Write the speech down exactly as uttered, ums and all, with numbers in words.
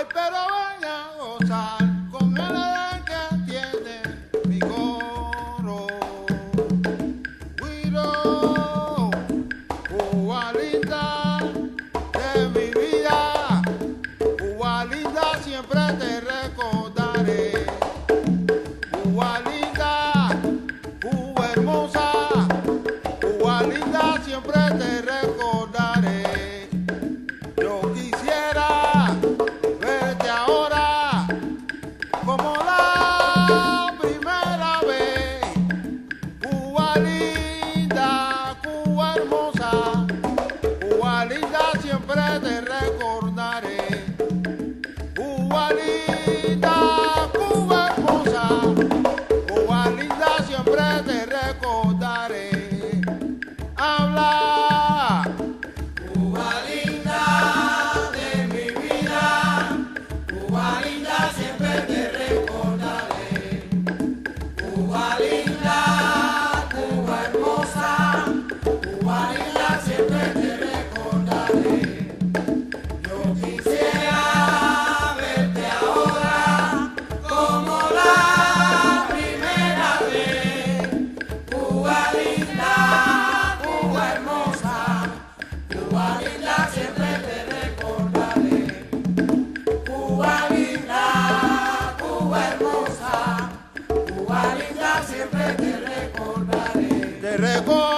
Ay, pero ven a gozar con el edén que tiene mi coro. Guiro, Cuba linda de mi vida, Cuba linda siempre te recordaré. Cuba linda, Cuba hermosa, Cuba linda siempre te recordaré. Yo quisiera verte ahora como la primera vez. Cuba linda, Cuba hermosa, Cuba linda siempre te recordaré. Cuba linda, Cuba hermosa, Cuba linda siempre te recordaré. Habla, Cuba linda de mi vida, Cuba linda siempre te recordaré. Cuba linda, Cuba hermosa, Cuba linda siempre te recordaré. Yo quisiera verte ahora como la primera vez. Cuba linda, Cuba hermosa, Cuba linda siempre te recordaré. Cuba linda, Cuba hermosa, Cuba linda siempre te recordaré. te recordaré.